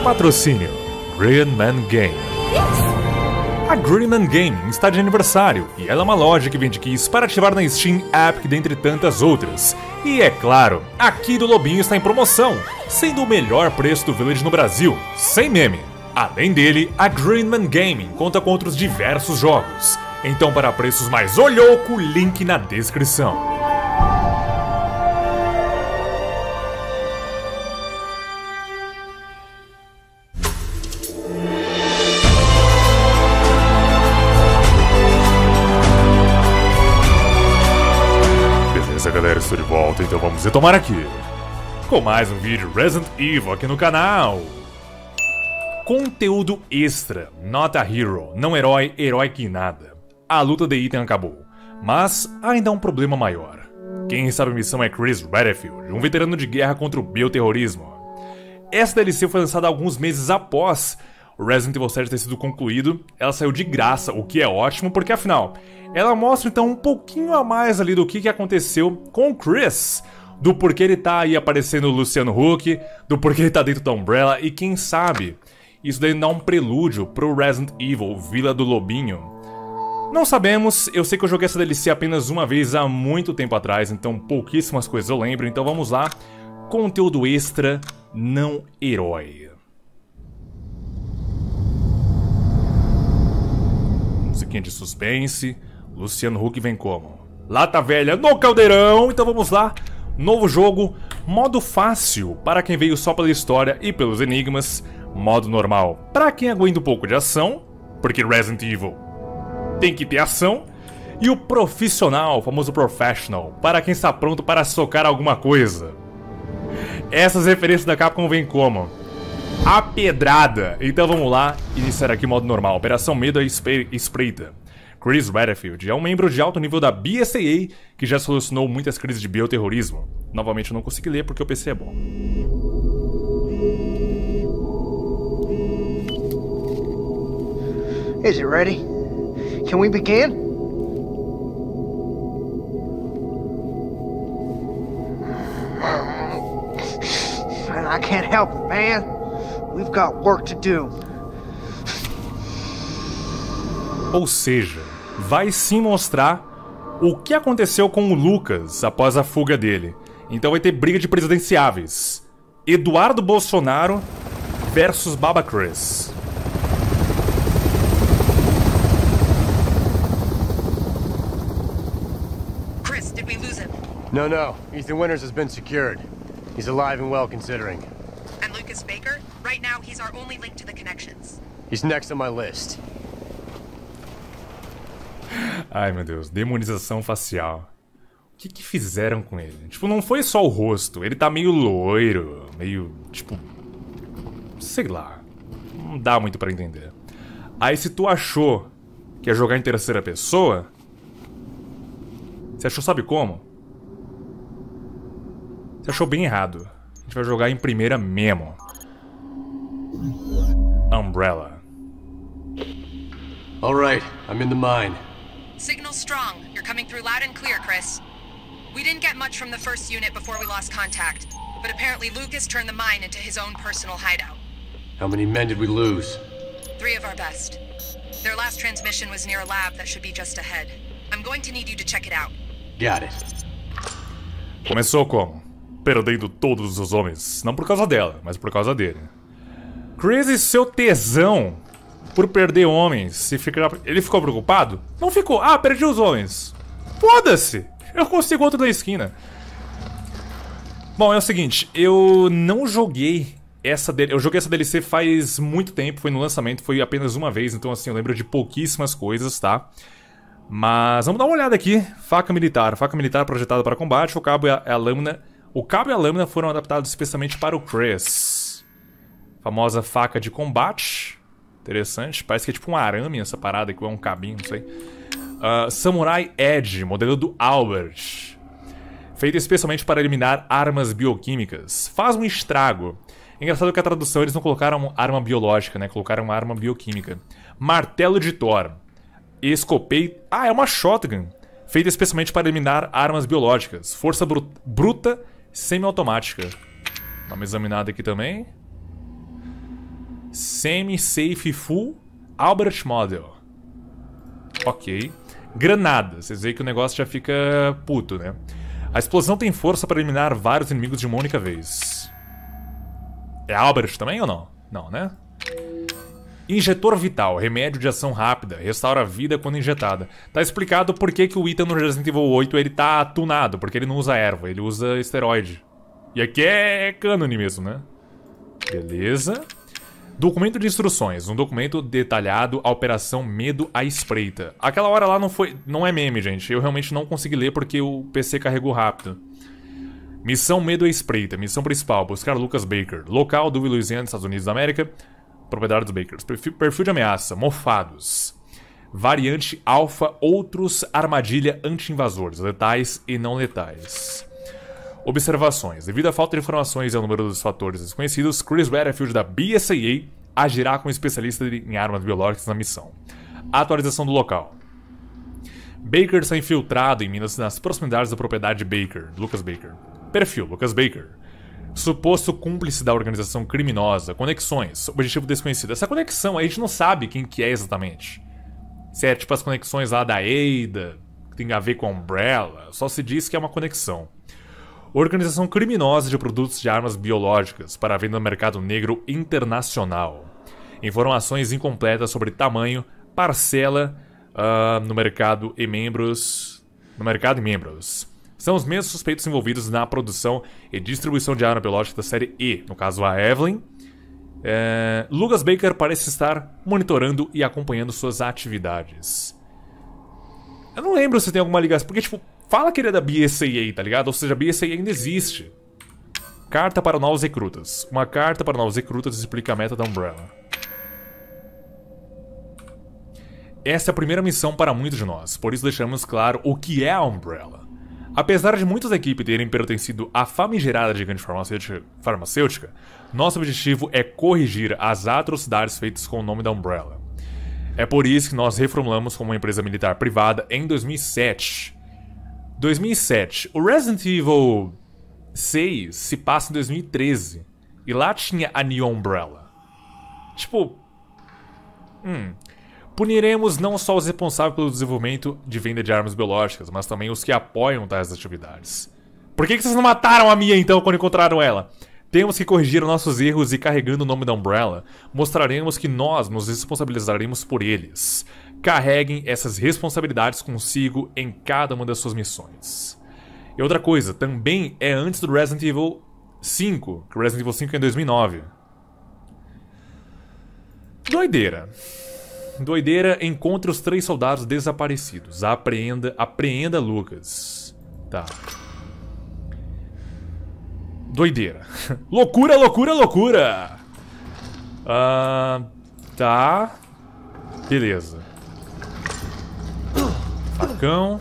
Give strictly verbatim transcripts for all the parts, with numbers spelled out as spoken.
Patrocínio Greenman Game. A Greenman Game está de aniversário e ela é uma loja que vende keys para ativar na Steam Epic, dentre tantas outras. E é claro, aqui do Lobinho está em promoção, sendo o melhor preço do Village no Brasil, sem meme. Além dele, a Greenman Gaming conta com outros diversos jogos. Então, para preços mais olhoco, link na descrição. Beleza, galera, estou de volta, então vamos retomar aqui com mais um vídeo Resident Evil aqui no canal. Conteúdo extra, not a hero, não herói, herói que nada. A luta de item acabou, mas ainda há um problema maior. Quem sabe a missão é Chris Redfield, um veterano de guerra contra o bioterrorismo. Essa D L C foi lançada alguns meses após o Resident Evil sete ter sido concluído. Ela saiu de graça, o que é ótimo, porque afinal, ela mostra então um pouquinho a mais ali do que, que aconteceu com o Chris. Do porquê ele tá aí aparecendo o Luciano Huck, do porquê ele tá dentro da Umbrella, e quem sabe isso daí dá um prelúdio pro Resident Evil Vila do Lobinho. Não sabemos, eu sei que eu joguei essa D L C apenas uma vez há muito tempo atrás, então pouquíssimas coisas eu lembro, então vamos lá. Conteúdo extra, não herói. Musiquinha de suspense, Luciano Huck vem como? Lata velha no caldeirão, então vamos lá. Novo jogo, modo fácil para quem veio só pela história e pelos enigmas. Modo normal para quem aguenta um pouco de ação, porque Resident Evil tem que ter ação. E o profissional, o famoso professional, para quem está pronto para socar alguma coisa. Essas referências da Capcom vêm como? A pedrada. Então vamos lá, iniciar aqui o modo normal. Operação Medo à Espreita. Chris Redfield é um membro de alto nível da B S A A que já solucionou muitas crises de bioterrorismo. Novamente eu não consegui ler porque o P C é bom. Is it ready? Can we begin? I can't help it, man. We've got work to do. Ou seja, vai sim mostrar o que aconteceu com o Lucas após a fuga dele. Então vai ter briga de presidenciáveis. Eduardo Bolsonaro versus Baba Chris. No, no. Ethan Winters has been secured. He's alive and well, considering. And Lucas Baker? Right now, he's our only link to the connections. He's next on my list. Ai, meu Deus. Demonização facial. O que que fizeram com ele? Tipo, não foi só o rosto. Ele tá meio loiro. Meio, tipo... sei lá. Não dá muito pra entender. Aí, se tu achou que ia jogar em terceira pessoa... você achou sabe como? Você achou bem errado. A gente vai jogar em primeira mesmo. Umbrella. All right, I'm in the mine. Signal strong. You're coming through loud and clear, Chris. We didn't get much from the first unit before we lost contact, but apparently Lucas turned the mine into his own personal hideout. How many men did we lose? Three of our best. Their last transmission was near a lab that should be just ahead. I'm going to need you to check it out. Got it. Começou como? Perdendo todos os homens. Não por causa dela, mas por causa dele. Chris e seu tesão por perder homens. Se fica... ele ficou preocupado? Não ficou. Ah, perdi os homens. Foda-se. Eu consigo outro na esquina. Bom, é o seguinte. Eu não joguei essa... Eu joguei essa D L C faz muito tempo. Foi no lançamento. Foi apenas uma vez. Então, assim, eu lembro de pouquíssimas coisas, tá? Mas vamos dar uma olhada aqui. Faca militar. Faca militar projetada para combate. O cabo e a, a lâmina... O cabo e a lâmina foram adaptados especialmente para o Chris. Famosa faca de combate. Interessante. Parece que é tipo um arame essa parada aqui. Ou é um cabinho, não sei. Uh, Samurai Edge, modelo do Albert. Feito especialmente para eliminar armas bioquímicas. Faz um estrago. Engraçado que a tradução eles não colocaram arma biológica, né? Colocaram uma arma bioquímica. Martelo de Thor. Escopei... Ah, é uma shotgun. Feita especialmente para eliminar armas biológicas. Força bru bruta semi-automática. Dá uma examinada aqui também. Semi-safe full Albert Model. Ok. Granadas. Vocês veem que o negócio já fica puto, né? A explosão tem força para eliminar vários inimigos de uma única vez. É Albert também ou não? Não, né? Injetor vital. Remédio de ação rápida. Restaura a vida quando injetada. Tá explicado por que, que o Ethan no Resident Evil oito ele tá tunado. Porque ele não usa erva, ele usa esteroide. E aqui é cânone mesmo, né? Beleza. Documento de instruções. Um documento detalhado a Operação Medo à Espreita. Aquela hora lá não foi... Não é meme, gente. Eu realmente não consegui ler porque o P C carregou rápido. Missão Medo à Espreita. Missão principal. Buscar Lucas Baker. Local, Duvie, Louisiana, Estados Unidos da América. Propriedade dos Bakers. Perfil, perfil de ameaça. Mofados. Variante Alpha. Outros. Armadilha anti-invasores. Letais e não letais. Observações. Devido à falta de informações e ao número dos fatores desconhecidos, Chris Redfield da B S A A agirá como especialista em armas biológicas na missão. Atualização do local. Baker está infiltrado em minas nas proximidades da propriedade Baker, Lucas Baker. Perfil, Lucas Baker. Suposto cúmplice da organização criminosa. Conexões. Objetivo desconhecido. Essa conexão a gente não sabe quem que é exatamente. Se é tipo as conexões lá da Ada, que tem a ver com a Umbrella. Só se diz que é uma conexão. Organização criminosa de produtos de armas biológicas para venda no mercado negro internacional. Informações incompletas sobre tamanho, parcela uh, no mercado e membros. No mercado e membros. São os mesmos suspeitos envolvidos na produção e distribuição de arma biológica da série E, no caso a Evelyn. É, Lucas Baker parece estar monitorando e acompanhando suas atividades. Eu não lembro se tem alguma ligação, porque tipo, fala que ele é da B S A A, tá ligado? Ou seja, a B S A A ainda existe. Carta para novos recrutas. Uma carta para novos recrutas explica a meta da Umbrella. Essa é a primeira missão para muitos de nós, por isso deixamos claro o que é a Umbrella. Apesar de muitos da equipe terem pertencido à famigerada gigante farmacêutica, farmacêutica, nosso objetivo é corrigir as atrocidades feitas com o nome da Umbrella. É por isso que nós reformulamos como uma empresa militar privada em dois mil e sete. dois mil e sete. O Resident Evil seis se passa em dois mil e treze. E lá tinha a New Umbrella. Tipo... Hum... Puniremos não só os responsáveis pelo desenvolvimento de venda de armas biológicas, mas também os que apoiam tais atividades. Por que que vocês não mataram a Mia então quando encontraram ela? Temos que corrigir nossos erros e, carregando o nome da Umbrella, mostraremos que nós nos responsabilizaremos por eles. Carreguem essas responsabilidades consigo em cada uma das suas missões. E outra coisa, também é antes do Resident Evil cinco, que o Resident Evil cinco é em dois mil e nove. Doideira. Doideira, encontre os três soldados desaparecidos. Apreenda, apreenda Lucas. Tá. Doideira. Loucura, loucura, loucura. Ah, tá. Beleza. Facão.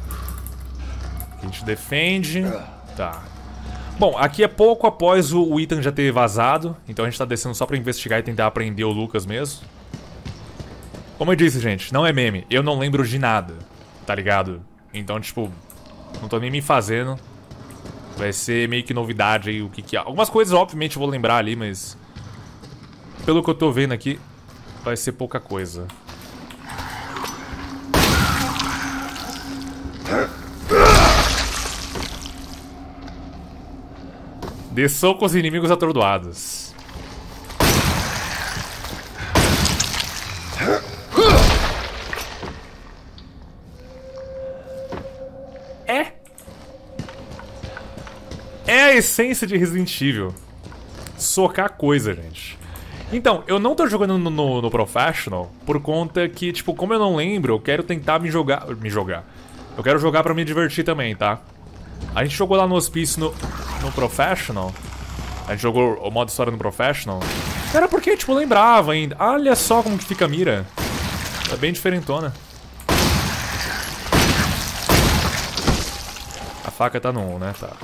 A gente defende. Tá. Bom, aqui é pouco após o Ethan já ter vazado. Então a gente tá descendo só pra investigar e tentar aprender o Lucas mesmo. Como eu disse, gente, não é meme. Eu não lembro de nada, tá ligado? Então, tipo, não tô nem me fazendo. Vai ser meio que novidade aí o que que é. Algumas coisas, obviamente, eu vou lembrar ali, mas... Pelo que eu tô vendo aqui, vai ser pouca coisa. Dê soco aos inimigos atordoados. É. É a essência de Resident Evil. Socar coisa, gente. Então, eu não tô jogando no, no, no Professional por conta que, tipo, como eu não lembro, eu quero tentar me jogar... Me jogar. Eu quero jogar pra me divertir também, tá? A gente jogou lá no hospício no, no Professional. A gente jogou o modo história no Professional. Era porque, tipo, lembrava ainda. Olha só como que fica a mira. É bem diferentona. A faca tá no um, né? Tá.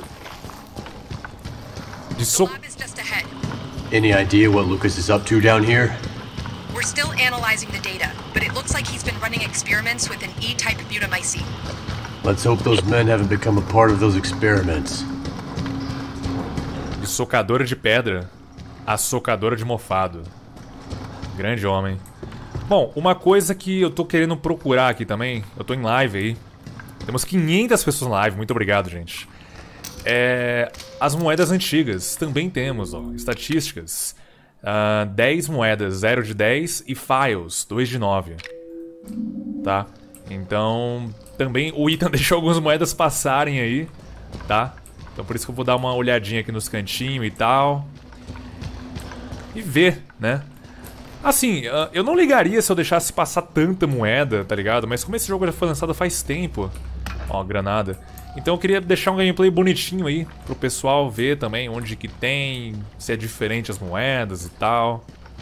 De soco. Any idea what Lucas is up to down here? We're still analyzing the data, but it looks like he's been running experiments with an E-type butamycete. Let's hope those men haven't become a part of those experiments. De socadora de pedra a socadora de mofado. Grande homem. Bom, uma coisa que eu tô querendo procurar aqui também, eu tô em live aí. Temos quinhentas pessoas na live, muito obrigado, gente. É, as moedas antigas, também temos, ó, estatísticas. Uh, dez moedas, zero de dez e files, dois de nove. Tá? Então, também o Ethan deixou algumas moedas passarem aí, tá? Então por isso que eu vou dar uma olhadinha aqui nos cantinhos e tal. E ver, né? Assim, uh, eu não ligaria se eu deixasse passar tanta moeda, tá ligado? Mas como esse jogo já foi lançado faz tempo... Ó, granada. Então eu queria deixar um gameplay bonitinho aí, pro pessoal ver também onde que tem, se é diferente as moedas e tal.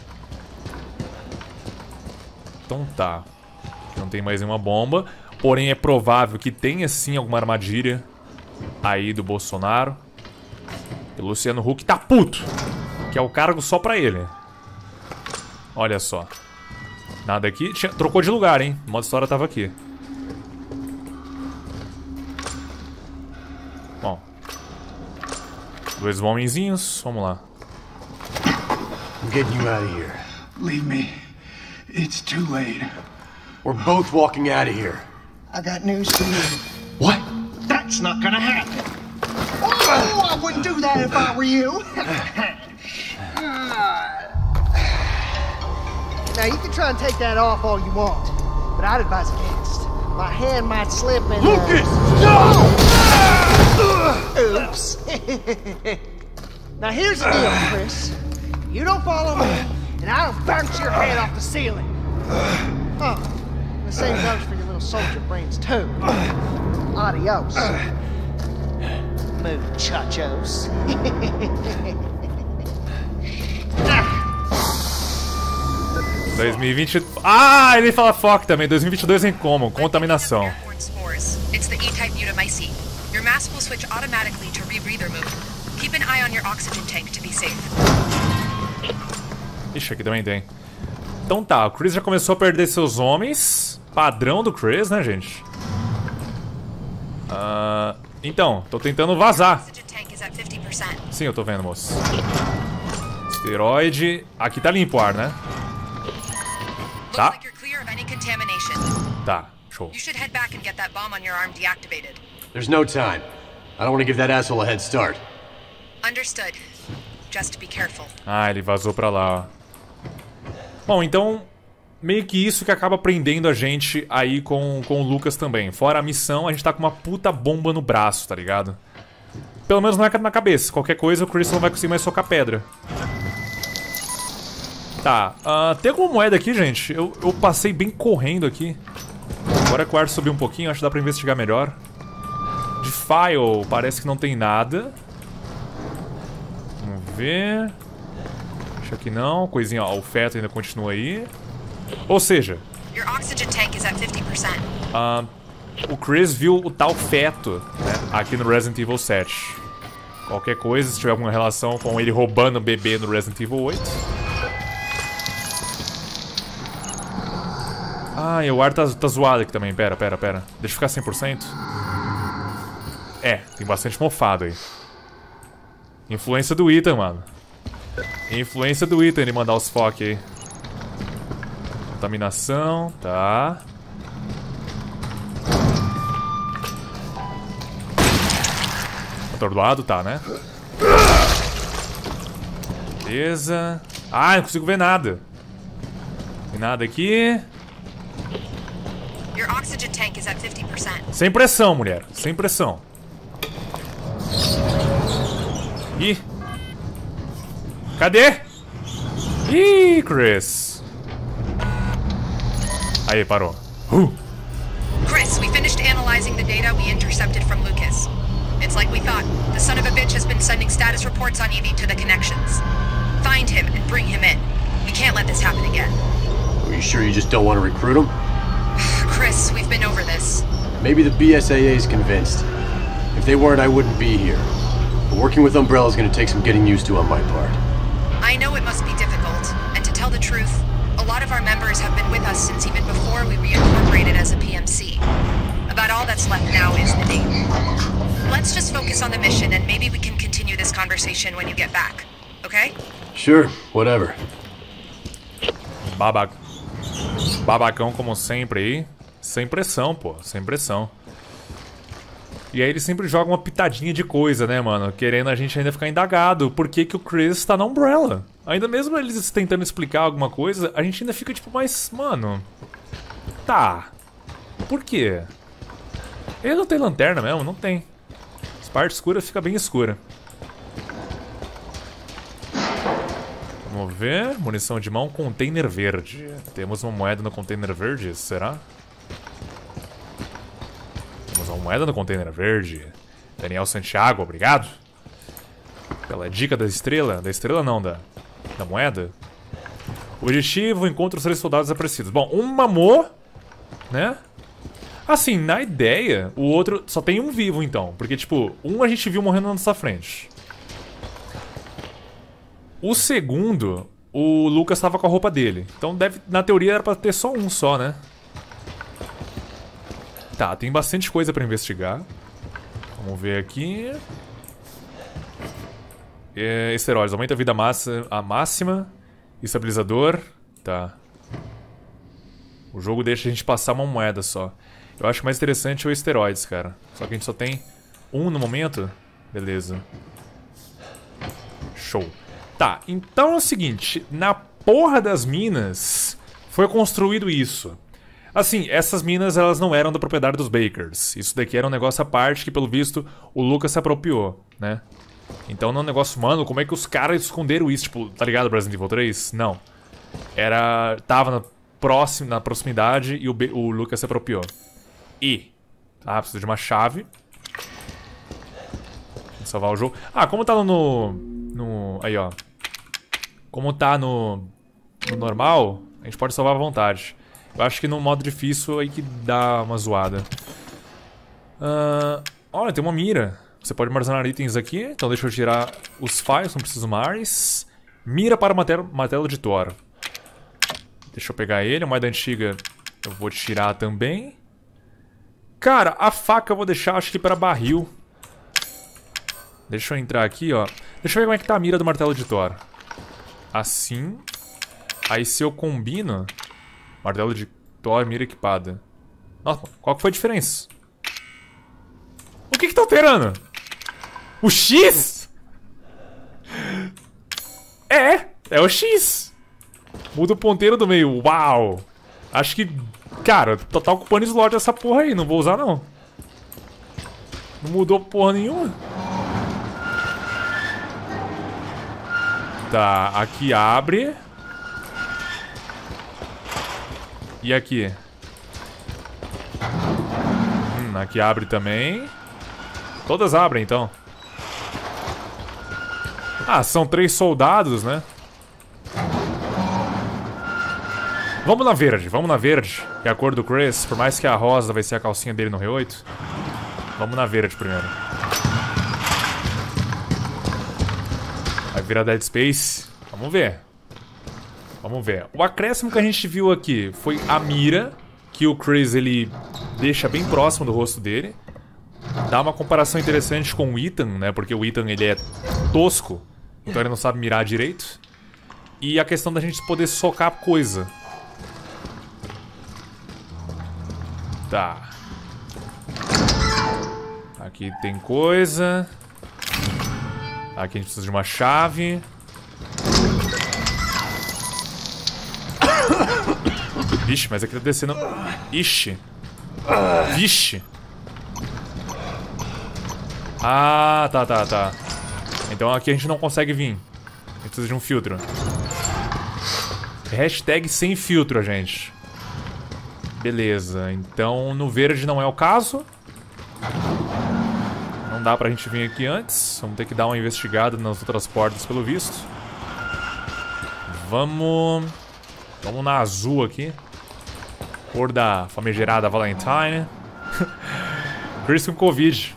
Então tá. Não tem mais nenhuma bomba. Porém é provável que tenha sim alguma armadilha aí do Bolsonaro. E o Luciano Huck tá puto, que é o cargo só pra ele. Olha só. Nada aqui. Tinha... Trocou de lugar, hein? O modo história tava aqui. Bom. Dois homenzinhos. Vamos lá. I'm getting you out of here. Leave me. It's too late. We're both walking out of here. I got news for you. What? That's not gonna happen. Oh, I wouldn't do that if I were you. Now, you can try and take that off all you want, but I'd advise against. My hand might slip and... Lucas! Uh... Oops. Now, here's the deal, Chris. You don't follow me, and I don't bounce your head off the ceiling. Oh, and the same goes for your little soldier brains, too. Adios. Muchachos. dois mil e vinte... Ah, ele fala F O C também. dois mil e vinte e dois em como? Contaminação. It's the E-type mutamycete. Your mask will switch automatically to rebreather mode. Keep an eye on your oxygen tank to be safe. Ixi, aqui também tem. Então tá, o Chris já começou a perder seus homens. Padrão do Chris, né, gente? Uh, então, tô tentando vazar. Sim, eu tô vendo, moço. Esteroide. Aqui tá limpo o ar, né? Tá. Tá, show. There's no time. I don't want to give that asshole a head start. Understood. Just be careful. Ah, ele vazou pra lá, ó. Bom, então, meio que isso que acaba prendendo a gente aí com, com o Lucas também. Fora a missão, a gente tá com uma puta bomba no braço, tá ligado? Pelo menos não é na cabeça. Qualquer coisa, o Chris não vai conseguir mais socar pedra. Tá, uh, tem alguma moeda aqui, gente? Eu, eu passei bem correndo aqui. Agora que o ar subiu um pouquinho, acho que dá pra investigar melhor. De file, parece que não tem nada. Vamos ver... Acho que não, coisinha, ó, o feto ainda continua aí. Ou seja... Uh, o Chris viu o tal feto, né, aqui no Resident Evil sete. Qualquer coisa, se tiver alguma relação com ele roubando o bebê no Resident Evil oito. Ah, e o ar tá, tá zoado aqui também. Pera, pera, pera. Deixa eu ficar cem por cento. É, tem bastante mofado aí. Influência do Ethan, mano. Influência do Ethan ele mandar os F O C aí. Contaminação, tá. Atordoado, tá, né? Beleza. Ah, não consigo ver nada. Tem nada aqui. Sem pressão, mulher. Sem pressão. Ih. Cadê? Ih, Chris. Aí, parou. Uh. Chris, we finished analyzing the data we intercepted from Lucas. It's like we thought. The son of a bitch has been sending status reports on Evie to the connections. Find him and bring him in. We can't let this happen again. Are you sure you just don't want to recruit him? Chris, we've been over this. Maybe the B S A A is convinced. If they weren't, I wouldn't be here. But working with Umbrella is going to take some getting used to on my part. I know it must be difficult, and to tell the truth, a lot of our members have been with us since even before we reincorporated as a P M C. About all that's left now is the name. Let's just focus on the mission, and maybe we can continue this conversation when you get back, okay? Sure, whatever. Baba... Babacão como sempre aí. Sem pressão, pô. Sem pressão. E aí ele sempre joga uma pitadinha de coisa, né, mano? Querendo a gente ainda ficar indagado. Por que que o Chris tá na Umbrella? Ainda mesmo eles tentando explicar alguma coisa, a gente ainda fica tipo, mas, mano... Tá. Por quê? Ele não tem lanterna mesmo? Não tem. As partes escuras ficam bem escuras. Vamos ver. Munição de mão, container verde. Temos uma moeda no container verde, será? Temos uma moeda no container verde. Daniel Santiago, obrigado. Pela dica da estrela. Da estrela não, da, da moeda. Objetivo, encontra os três soldados desaparecidos. Bom, um mamou, né? Assim, na ideia, o outro... Só tem um vivo, então. Porque, tipo, um a gente viu morrendo na nossa frente. O segundo, o Lucas tava com a roupa dele. Então, deve, na teoria, era pra ter só um só, né? Tá, tem bastante coisa pra investigar. Vamos ver aqui. É, esteroides, aumenta a vida massa, a máxima. Estabilizador. Tá. O jogo deixa a gente passar uma moeda só. Eu acho mais interessante o esteroides, cara. Só que a gente só tem um no momento. Beleza. Show. Tá, então é o seguinte. Na porra das minas foi construído isso. Assim, essas minas, elas não eram da propriedade dos Bakers. Isso daqui era um negócio à parte que, pelo visto, o Lucas se apropriou, né? Então não é um negócio, mano, como é que os caras esconderam isso? Tipo, tá ligado, Resident Evil três? Não. Era... Tava na, próximo, na proximidade e o, B, o Lucas se apropriou. E... Ah, preciso de uma chave. Vou salvar o jogo. Ah, como tá no... no aí, ó. Como tá no... no normal, a gente pode salvar à vontade. Eu acho que no modo difícil aí que dá uma zoada. Uh, olha, tem uma mira. Você pode armazenar itens aqui. Então deixa eu tirar os files, não preciso mais. Mira para martelo, martelo de Thor. Deixa eu pegar ele. A moeda antiga eu vou tirar também. Cara, a faca eu vou deixar, acho que para barril. Deixa eu entrar aqui, ó. Deixa eu ver como é que tá a mira do martelo de Thor. Assim. Aí se eu combino... Martelo de Thor, mira equipada. Nossa, qual que foi a diferença? O que que tá alterando? O X? É, é o X. Muda o ponteiro do meio, uau. Acho que, cara, total ocupando slot essa porra aí, não vou usar não. Não mudou porra nenhuma. Tá, aqui abre. E aqui? Hum, aqui abre também. Todas abrem, então. Ah, são três soldados, né? Vamos na verde, vamos na verde. Que é a cor do Chris. Por mais que a rosa vai ser a calcinha dele no R oito. Vamos na verde primeiro. Vai virar Dead Space. Vamos ver. Vamos ver. O acréscimo que a gente viu aqui foi a mira, que o Chris ele deixa bem próximo do rosto dele. Dá uma comparação interessante com o Ethan, né? Porque o Ethan ele é tosco, então ele não sabe mirar direito. E a questão da gente poder socar coisa. Tá. Aqui tem coisa. Aqui a gente precisa de uma chave. Vixe, mas aqui tá descendo... Ixi. Vixe. Ah, tá, tá, tá. Então aqui a gente não consegue vir. A gente precisa de um filtro. Hashtag sem filtro, gente. Beleza, então no verde não é o caso. Não dá pra gente vir aqui antes. Vamos ter que dar uma investigada nas outras portas, pelo visto. Vamos... Vamos na azul aqui. Cor da famigerada Valentine. Chris com Covid.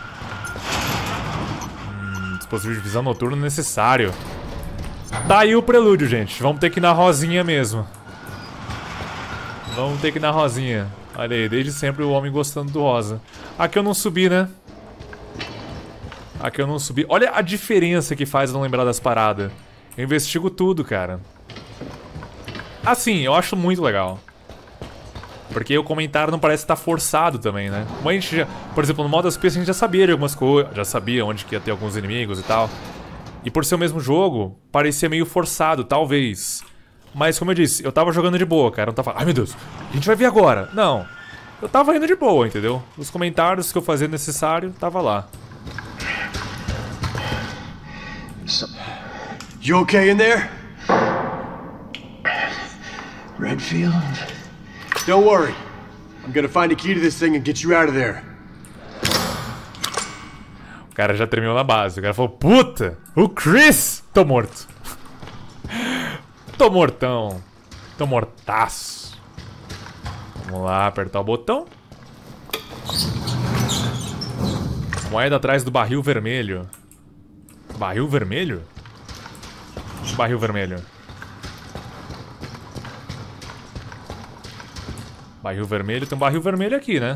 Hum, dispositivo de visão noturno necessário. Tá aí o prelúdio, gente. Vamos ter que ir na rosinha mesmo. Vamos ter que ir na rosinha. Olha aí, desde sempre o homem gostando do rosa. Aqui eu não subi, né? Aqui eu não subi. Olha a diferença que faz não lembrar das paradas. Eu investigo tudo, cara. Assim, eu acho muito legal. Porque o comentário não parece estar forçado também, né? Como a gente já, por exemplo, no modo S P a gente já sabia de algumas coisas, já sabia onde que ia ter alguns inimigos e tal. E por ser o mesmo jogo, parecia meio forçado, talvez. Mas como eu disse, eu tava jogando de boa, cara. Eu não tava, ai meu Deus, a gente vai ver agora. Não, eu tava indo de boa, entendeu? Os comentários que eu fazia necessário, tava lá. You okay in there? Redfield? Don't worry. I'm gonna find a key to this thing and get you out of there. O cara já terminou na base. O cara falou, puta, o Chris! Tô morto. Tô mortão. Tô mortaço. Vamos lá, apertar o botão. Moeda atrás do barril vermelho. Barril vermelho? Barril vermelho. Barril vermelho, tem um barril vermelho aqui, né?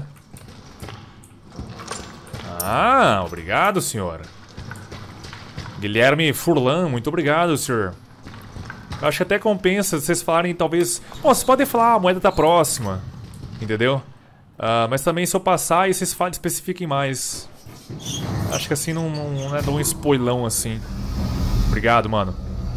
Ah, obrigado, senhor. Guilherme Furlan, muito obrigado, senhor. Eu acho que até compensa vocês falarem, talvez... Bom, vocês podem falar, ah, a moeda tá próxima. Entendeu? Uh, mas também se eu passar e vocês falem, especifiquem mais. Acho que assim não, não, não é tão spoilão assim. Obrigado, mano.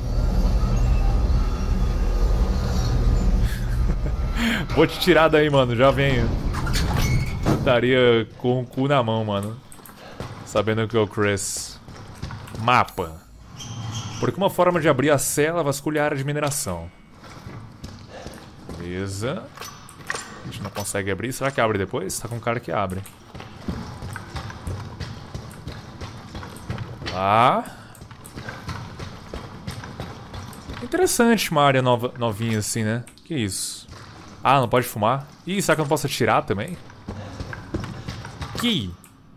Vou te tirar daí, mano. Já venho. Eu estaria com o cu na mão, mano. Sabendo que é o Chris. Mapa. Porque uma forma de abrir a cela vasculha a área de mineração. Beleza. A gente não consegue abrir. Será que abre depois? Tá com cara que abre. Lá. Interessante uma área nova, novinha assim, né? Que isso? Ah, não pode fumar? Ih, será que eu não posso atirar também? Que?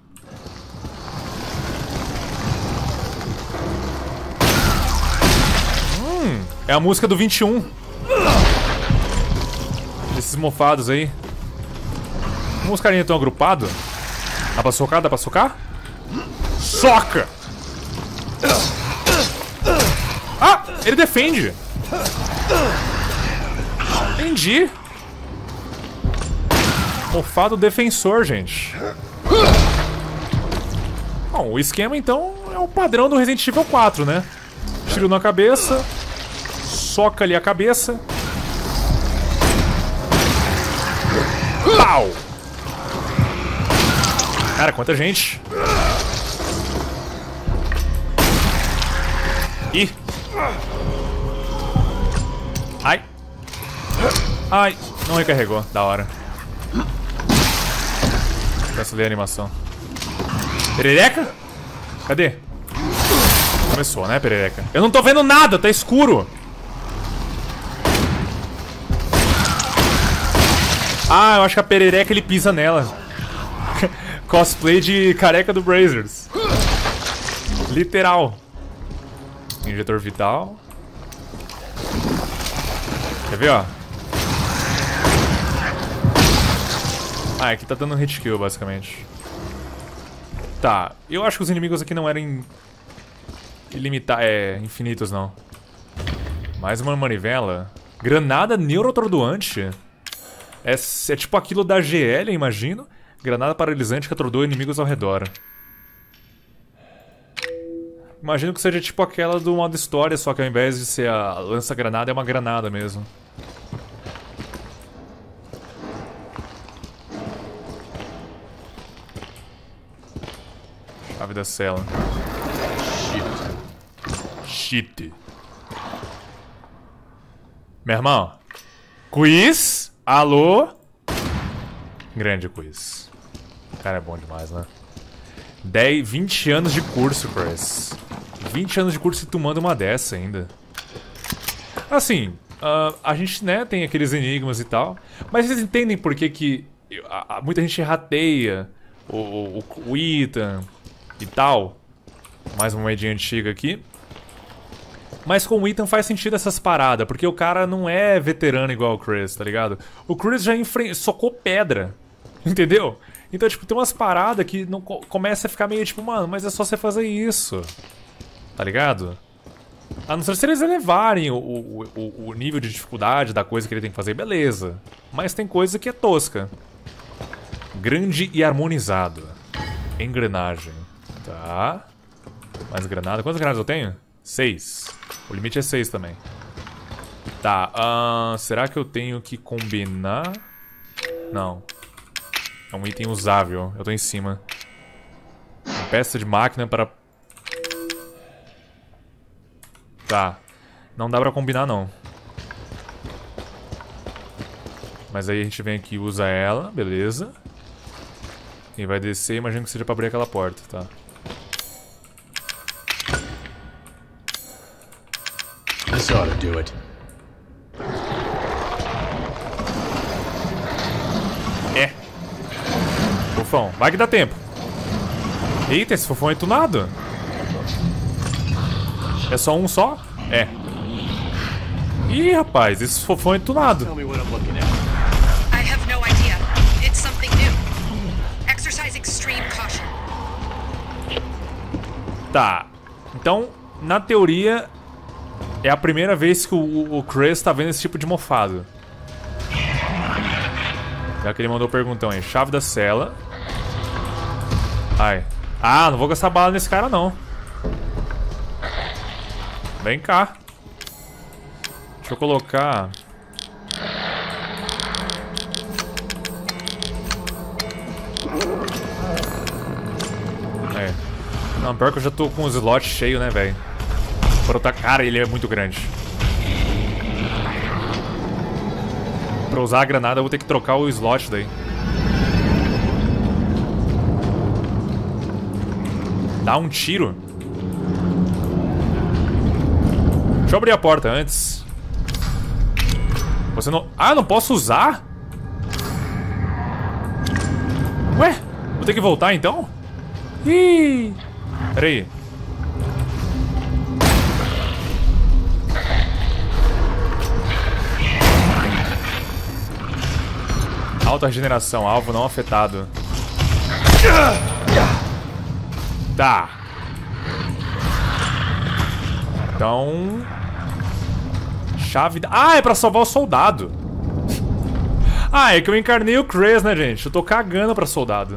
Hum, é a música do vinte e um. Esses mofados aí. Como os carinhas estão agrupados? Dá pra socar? Dá pra socar? Soca! Ah! Ele defende! Entendi! Mofado defensor, gente. Bom, o esquema então é o padrão do Resident Evil quatro, né? Tiro na cabeça. Soca ali a cabeça. Pau! Cara, quanta gente! Ih! Ai! Ai! Não recarregou, da hora. Cancelei a animação. Perereca? Cadê? Começou, né, perereca? Eu não tô vendo nada, tá escuro! Ah, eu acho que a perereca ele pisa nela. Cosplay de careca do Brazers. Literal. Injetor vital. Quer ver, ó? Ah, aqui tá dando hit kill, basicamente. Tá, eu acho que os inimigos aqui não eram ilimitados, é, infinitos, não. Mais uma manivela. Granada neuroatordoante. É, é tipo aquilo da G L, imagino. Granada paralisante que atordoa inimigos ao redor. Imagino que seja tipo aquela do modo história, só que ao invés de ser a lança-granada, é uma granada mesmo. Chave da cela. Shit. Meu irmão. Quiz? Alô? Grande quiz. O cara é bom demais, né? dez, vinte anos de curso, Chris. vinte anos de curso e tu manda uma dessa ainda. Assim, uh, a gente, né, tem aqueles enigmas e tal. Mas vocês entendem por que que a, a, muita gente rateia o, o, o Ethan e tal. Mais uma moedinha antiga aqui. Mas com o Ethan faz sentido essas paradas, porque o cara não é veterano igual o Chris, tá ligado? O Chris já enfre... socou pedra, entendeu? Então, tipo, tem umas paradas que não co começa a ficar meio tipo, mano, mas é só você fazer isso, tá ligado? A não ser se eles elevarem o, o, o, o nível de dificuldade da coisa que ele tem que fazer, beleza. Mas tem coisa que é tosca. Grande e harmonizado. Engrenagem. Tá. Mais granada. Quantas granadas eu tenho? Seis. O limite é seis também. Tá. Uh, será que eu tenho que combinar? Não. É um item usável. Eu tô em cima. Uma peça de máquina para... Tá. Não dá pra combinar, não. Mas aí a gente vem aqui e usa ela. Beleza. E vai descer. Imagino que seja pra abrir aquela porta, tá? This ought to do it. É. Fofão. Vai que dá tempo. Eita, esse fofão é tunado. É só um só? É. Ih, rapaz, esse fofão é tunado. Tell me what I'm looking at. I have no idea. It's something new. Exercise extreme caution. Tá. Então, na teoria, é a primeira vez que o, o Chris tá vendo esse tipo de mofado. Já que ele mandou perguntão aí. Chave da cela. Ai. Ah, não vou gastar bala nesse cara, não. Vem cá. Deixa eu colocar... É. Não, pior que eu já tô com os slots cheios, né, velho? Pra outra cara, ele é muito grande. Pra usar a granada, eu vou ter que trocar o slot daí. Dá um tiro. Deixa eu abrir a porta antes. Você não... Ah, não posso usar? Ué? Vou ter que voltar então? Ih! Pera aí. Alta regeneração, alvo não afetado. Tá. Então... Chave da... Ah, é pra salvar o soldado. Ah, é que eu encarnei o Chris, né, gente? Eu tô cagando pra soldado.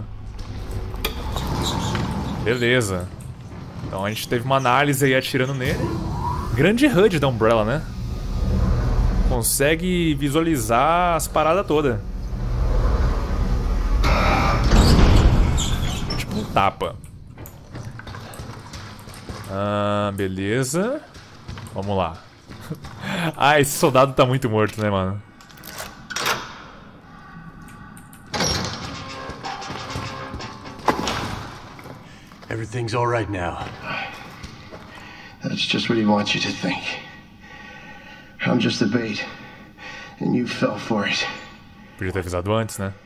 Beleza. Então a gente teve uma análise aí atirando nele. Grande H U D da Umbrella, né? Consegue visualizar as paradas todas. Tipo um tapa. Ah, beleza. Vamos lá. Ah, esse soldado tá muito morto, né, mano? Everything's all right now. That's just what he wants you to think. I'm just the bait, and you fell for it. Podia ter avisado antes, né?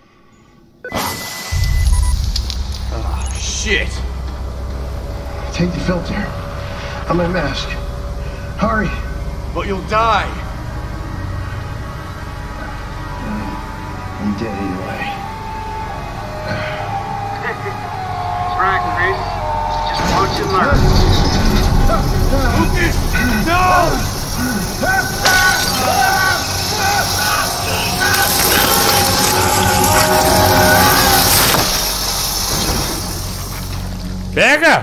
Oh, shit! Take the filter. On my mask. Hurry! But you'll die! I'm dead either way. Right, Chris. Just watch and learn. Lucas! No! Pega!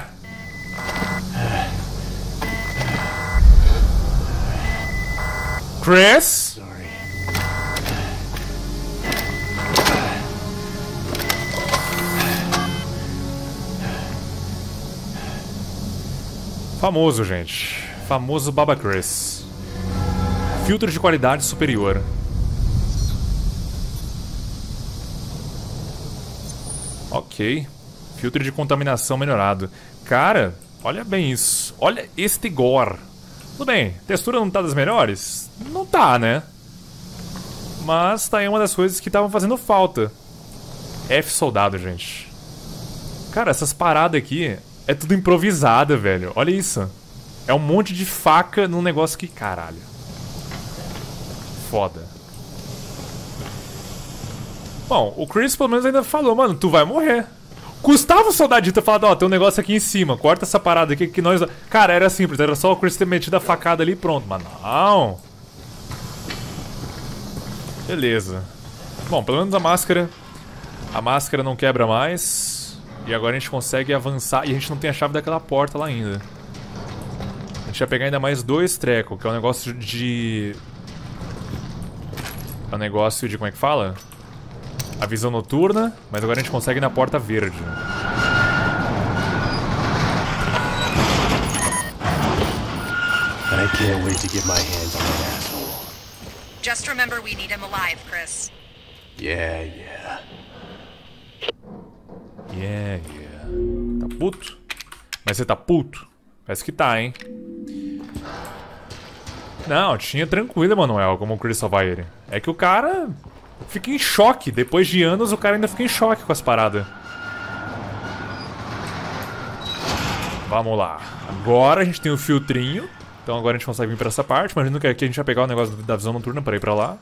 Chris? Sorry. Famoso, gente. Famoso Baba Chris. Filtro de qualidade superior. Ok. Filtro de contaminação melhorado. Cara, olha bem isso. Olha este gore. Tudo bem, textura não tá das melhores? Não tá, né? Mas tá aí uma das coisas que estavam fazendo falta. F soldado, gente. Cara, essas paradas aqui é tudo improvisada, velho. Olha isso. É um monte de faca num negócio que... Caralho. Foda. Bom, o Chris pelo menos ainda falou, mano, tu vai morrer. Custava o soldadinho ter falado, ó, tem um negócio aqui em cima, corta essa parada aqui que nós... Cara, era simples, era só o Chris ter metido a facada ali e pronto, mas não. Beleza. Bom, pelo menos a máscara... A máscara não quebra mais. E agora a gente consegue avançar. E a gente não tem a chave daquela porta lá ainda. A gente vai pegar ainda mais dois trecos, que é um negócio de... É um negócio de... Como é que fala? A visão noturna, mas agora a gente consegue ir na porta verde. I can't wait to get my hands on that asshole. Just remember we need him alive, Chris. Yeah, yeah. Yeah, yeah. Tá puto? Mas você tá puto? Parece que tá, hein? Não, tinha tranquilo, Emanuel, como o Chris salvar ele. É que o cara... Fica em choque. Depois de anos, o cara ainda fica em choque com as paradas. Vamos lá. Agora a gente tem o filtrinho. Então agora a gente consegue vir pra essa parte. Imagino que aqui a gente vai pegar o negócio da visão noturna pra ir pra lá.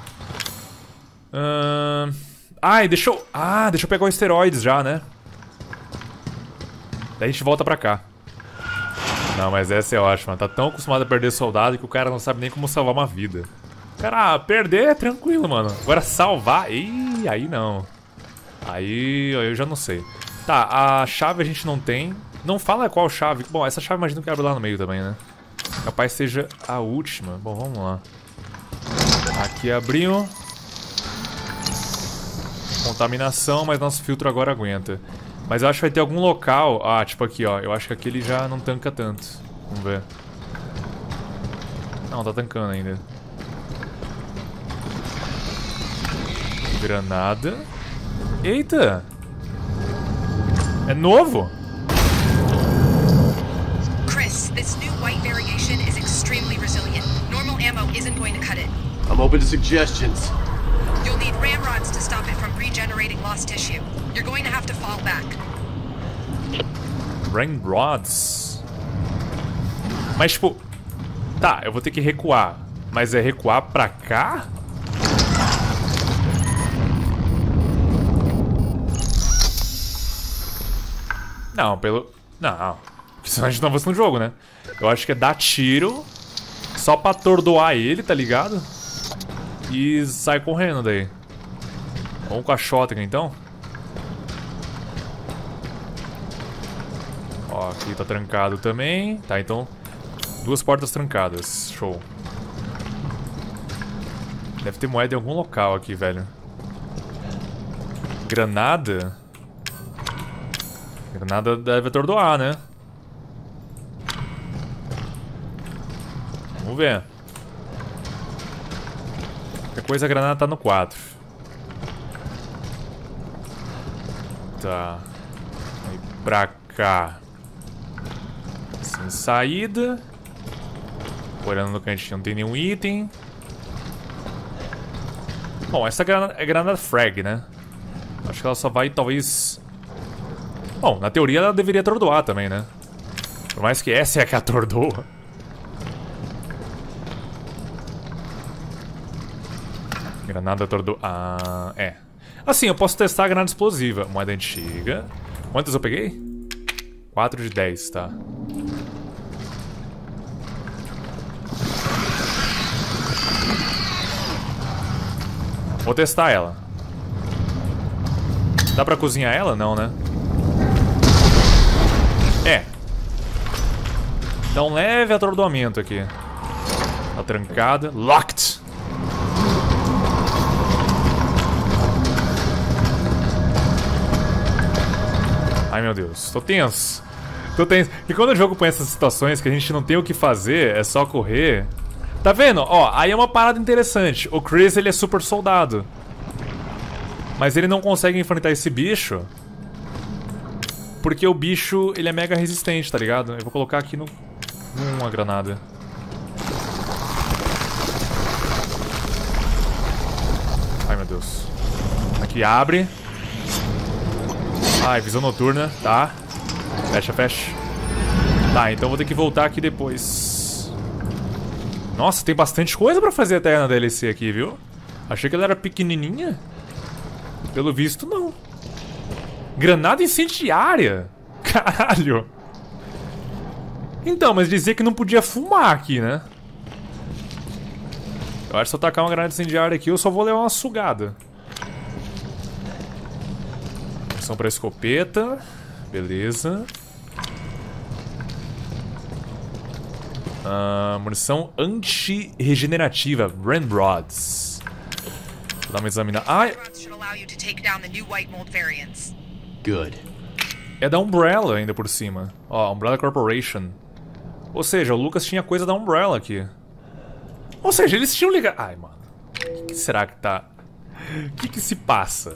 Uh... Ai, deixa eu... Ah, deixa eu pegar os esteroides já, né? Daí a gente volta pra cá. Não, mas essa é ótima. Tá tão acostumado a perder soldado que o cara não sabe nem como salvar uma vida. Cara, ah, perder é tranquilo, mano. Agora salvar... Ih, aí não. Aí eu já não sei. Tá, a chave a gente não tem. Não fala qual chave. Bom, essa chave imagino que abre lá no meio também, né? Capaz seja a última. Bom, vamos lá. Aqui abriu. Contaminação, mas nosso filtro agora aguenta. Mas eu acho que vai ter algum local... Ah, tipo aqui, ó. Eu acho que aquele já não tanca tanto. Vamos ver. Não, tá tancando ainda. Granada. Eita! É novo? Chris, this new white variation is extremely resilient. Normal ammo isn't going to cut it. I'm open to suggestions. You'll need ramrods to stop it from regenerating lost tissue. You're going to have to fall back. Ramrods? Mas tipo... Tá, eu vou ter que recuar. Mas é recuar pra cá? Não, pelo... Não. Porque senão a gente não avança no jogo, né? Eu acho que é dar tiro só pra atordoar ele, tá ligado? E sai correndo daí. Vamos com a shotgun, então? Ó, aqui tá trancado também. Tá, então... Duas portas trancadas. Show. Deve ter moeda em algum local aqui, velho. Granada... Granada deve atordoar, né? Vamos ver. Qualquer coisa, a granada tá no quatro. Tá. Aí pra cá. Sem saída. Olhando no cantinho, não tem nenhum item. Bom, essa granada é granada frag, né? Acho que ela só vai, talvez... Bom, na teoria ela deveria atordoar também, né? Por mais que essa é a que atordoa. Granada atordoa... Ah, é. Assim, eu posso testar a granada explosiva. Moeda antiga. Quantas eu peguei? quatro de dez, tá. Vou testar ela. Dá pra cozinhar ela? Não, né? É. Dá um leve atordoamento aqui. Tá trancada. Locked! Ai, meu Deus. Tô tenso. Tô tenso. E quando o jogo põe essas situações que a gente não tem o que fazer, é só correr... Tá vendo? Ó, aí é uma parada interessante. O Chris, ele é super soldado. Mas ele não consegue enfrentar esse bicho... Porque o bicho, ele é mega resistente, tá ligado? Eu vou colocar aqui no... Uma granada. Ai, meu Deus. Aqui abre. Ai, visão noturna, tá. Fecha, fecha. Tá, então vou ter que voltar aqui depois. Nossa, tem bastante coisa pra fazer até na D L C aqui, viu? Achei que ela era pequenininha. Pelo visto, não. Granada incendiária? Caralho. Então, mas dizia que não podia fumar aqui, né? Eu acho que se eu tacar uma granada incendiária aqui, eu só vou levar uma sugada. Munição pra escopeta. Beleza. Uh, munição anti-regenerativa. Ramrods. Vou dar uma examinada. Ai! Good. É da Umbrella ainda por cima. Ó, Umbrella Corporation. Ou seja, o Lucas tinha coisa da Umbrella aqui. Ou seja, eles tinham ligado... Ai, mano. O que, que será que tá... O que que se passa?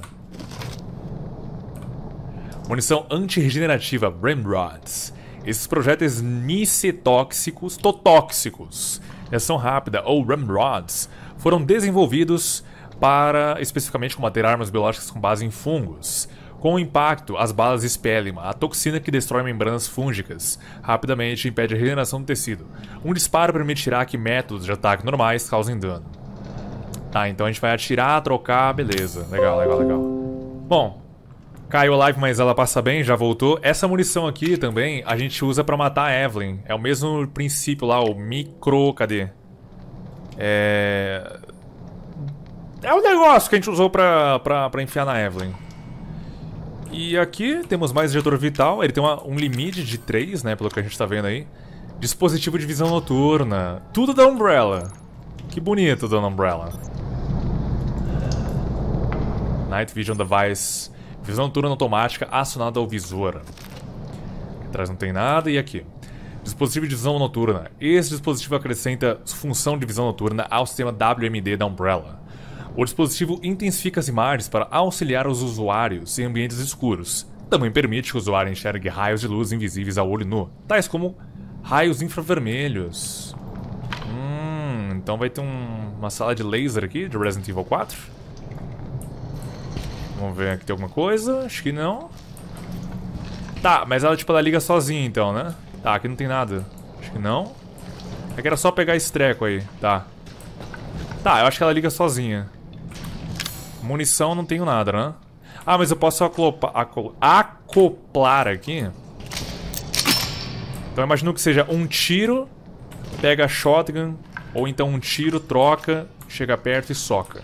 Munição anti-regenerativa, Ramrods. Esses projéteis nicetóxicos, totóxicos, reação rápida ou Ramrods, foram desenvolvidos para, especificamente, combater armas biológicas com base em fungos. Com o impacto, as balas expelem a toxina que destrói membranas fúngicas. Rapidamente impede a regeneração do tecido. Um disparo permitirá que métodos de ataque normais causem dano. Tá, então a gente vai atirar, trocar, beleza. Legal, legal, legal. Bom, caiu a live, mas ela passa bem, já voltou. Essa munição aqui também a gente usa pra matar a Evelyn. É o mesmo princípio lá, o micro... Cadê? É... É o negócio que a gente usou pra, pra, pra enfiar na Evelyn. E aqui temos mais injetor vital. Ele tem uma, um limite de três, né? Pelo que a gente tá vendo aí. Dispositivo de visão noturna. Tudo da Umbrella. Que bonito, Dona Umbrella. Night Vision Device. Visão noturna automática acionada ao visor. Aqui atrás não tem nada. E aqui? Dispositivo de visão noturna. Esse dispositivo acrescenta função de visão noturna ao sistema W M D da Umbrella. O dispositivo intensifica as imagens para auxiliar os usuários em ambientes escuros. Também permite que o usuário enxergue raios de luz invisíveis ao olho nu, tais como raios infravermelhos. Hum, então vai ter um, uma sala de laser aqui, de Resident Evil quatro. Vamos ver aqui tem alguma coisa, acho que não. Tá, mas ela tipo ela liga sozinha então, né? Tá, aqui não tem nada, acho que não. É que era só pegar esse treco aí, tá. Tá, eu acho que ela liga sozinha. Munição não tenho nada, né? Ah, mas eu posso acoplar, acoplar aqui. Então eu imagino que seja um tiro, pega a shotgun, ou então um tiro, troca, chega perto e soca.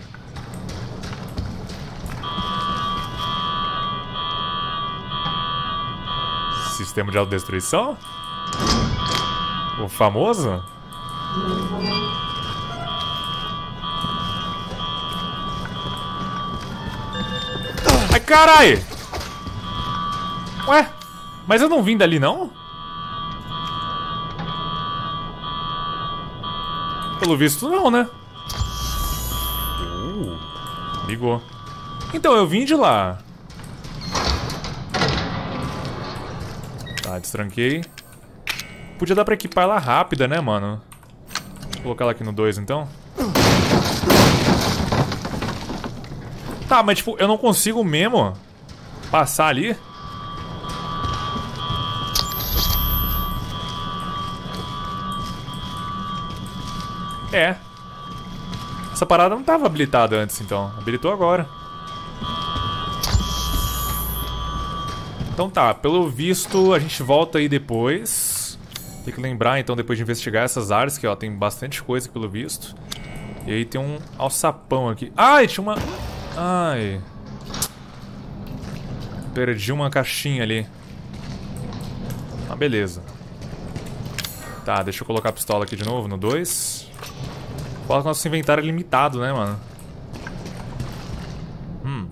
Sistema de autodestruição? O famoso? Ai, carai! Ué, mas eu não vim dali, não? Pelo visto, não, né? Uh, ligou. Então, eu vim de lá. Tá, destranquei. Podia dar pra equipar ela rápida, né, mano? Vou colocar ela aqui no dois, então. Tá, mas tipo, eu não consigo mesmo passar ali. É. Essa parada não tava habilitada antes, então. Habilitou agora. Então tá, pelo visto a gente volta aí depois. Tem que lembrar então depois de investigar essas áreas, que ó, tem bastante coisa pelo visto. E aí tem um alçapão aqui. Ai, tinha uma... Ai. Perdi uma caixinha ali. Ah, beleza. Tá, deixa eu colocar a pistola aqui de novo no dois. Fala que o nosso inventário é limitado, né, mano? Hum.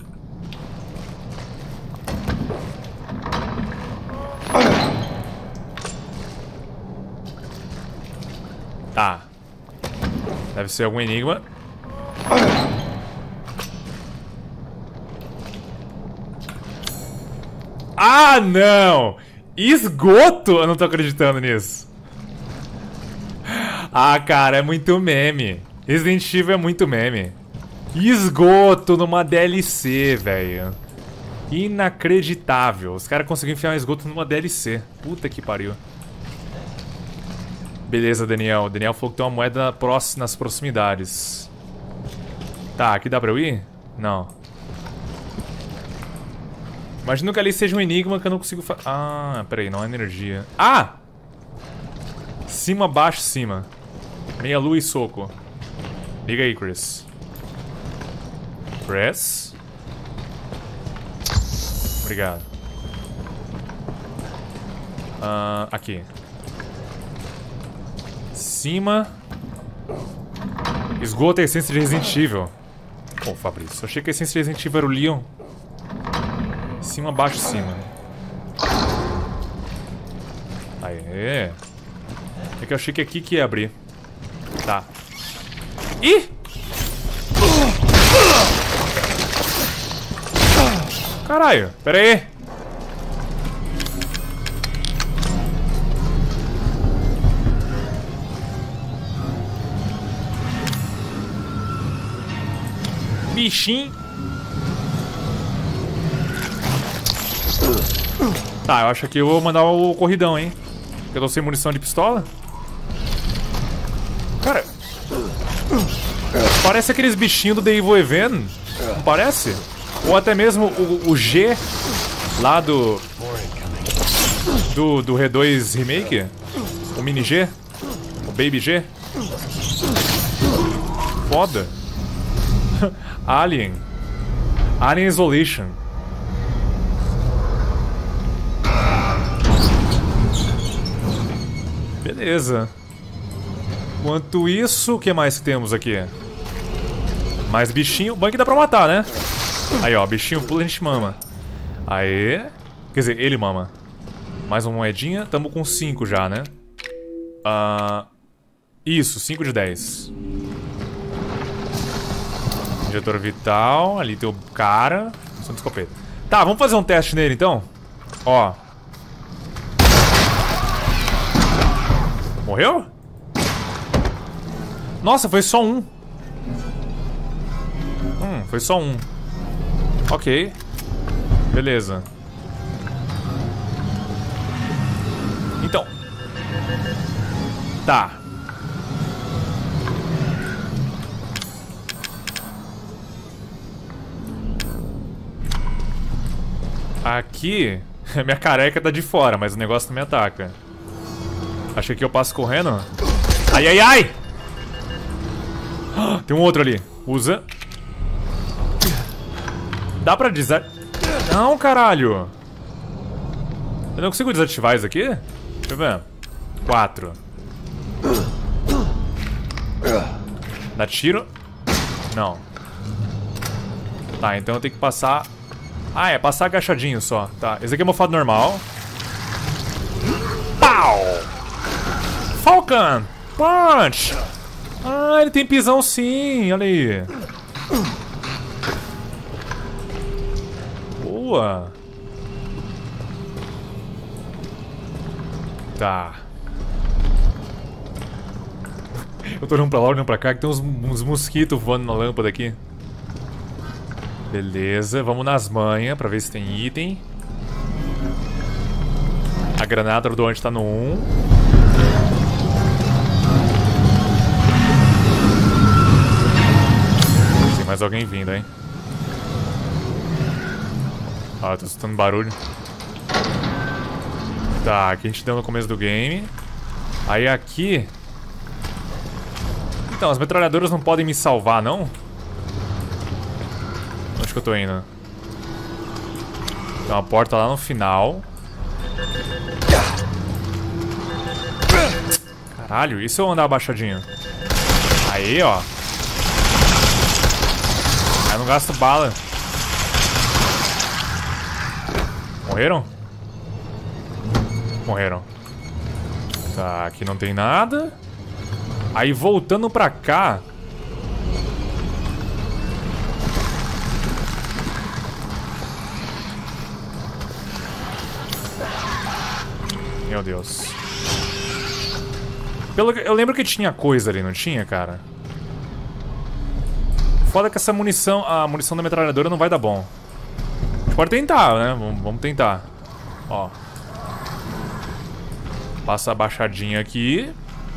Tá. Deve ser algum enigma. Ah, não! Esgoto? Eu não tô acreditando nisso. Ah, cara, é muito meme. Resident Evil é muito meme. Esgoto numa D L C, velho. Inacreditável. Os caras conseguiram enfiar um esgoto numa D L C. Puta que pariu. Beleza, Daniel. O Daniel falou que tem uma moeda nas proximidades. Tá, aqui dá pra eu ir? Não. Imagino que ali seja um enigma que eu não consigo fa... Ah, peraí, não é energia. Ah! Cima, baixo, cima. Meia lua e soco. Liga aí, Chris. Chris? Obrigado. Uh, aqui. Cima. Esgota a essência de Resident Evil. Pô, Fabrício, eu achei que a essência de Resident Evil era o Leon. Cima, baixo, cima. Aê. É que eu achei que aqui que ia abrir. Tá. Ih! Caralho, pera aí. Bichinho. Tá, eu acho que eu vou mandar o corridão, hein? Eu tô sem munição de pistola. Cara, parece aqueles bichinhos do The Evil Even. Não parece? Ou até mesmo o, o G lá do do, do R dois Remake. O Mini G. O Baby G. Foda. Alien. Alien Isolation. Beleza. Enquanto isso, o que mais que temos aqui? Mais bichinho. Bom que dá pra matar, né? Aí, ó. Bichinho pula, a gente mama. Aê. Quer dizer, ele mama. Mais uma moedinha. Tamo com cinco já, né? Uh, isso, cinco de dez. Injetor vital. Ali tem o cara. Som de escopeta. Tá, vamos fazer um teste nele, então. Ó. Morreu? Nossa, foi só um. Hum, foi só um. Ok. Beleza. Então. Tá. Aqui. Minha careca tá de fora, mas o negócio não me ataca. Achei que eu passo correndo. Ai, ai, ai! Tem um outro ali. Usa. Dá pra desativar... Não, caralho! Eu não consigo desativar isso aqui? Deixa eu ver. Quatro. Dá tiro? Não. Tá, então eu tenho que passar... Ah, é passar agachadinho só. Tá, esse aqui é mofado normal. Pau! Falcon! Punch! Ah, ele tem pisão sim, olha aí. Boa. Tá. Eu tô olhando pra lá, olhando pra cá, que tem uns, uns mosquitos voando na lâmpada aqui. Beleza, vamos nas manhas pra ver se tem item. A granada do onde tá no um. Tem mais alguém vindo, hein? Ah, eu tô escutando barulho. Tá, aqui a gente deu no começo do game. Aí aqui... Então, as metralhadoras não podem me salvar, não? Onde que eu tô indo? Tem uma porta lá no final. Caralho, e se eu andar abaixadinho? Aí, ó. Aí eu não gasto bala. Morreram? Morreram. Tá, aqui não tem nada. Aí voltando pra cá. Meu Deus. Pelo que... Eu lembro que tinha coisa ali, não tinha, cara? Foda que essa munição... A munição da metralhadora não vai dar bom. A gente pode tentar, né? Vamos, vamos tentar. Ó. Passa a baixadinha aqui.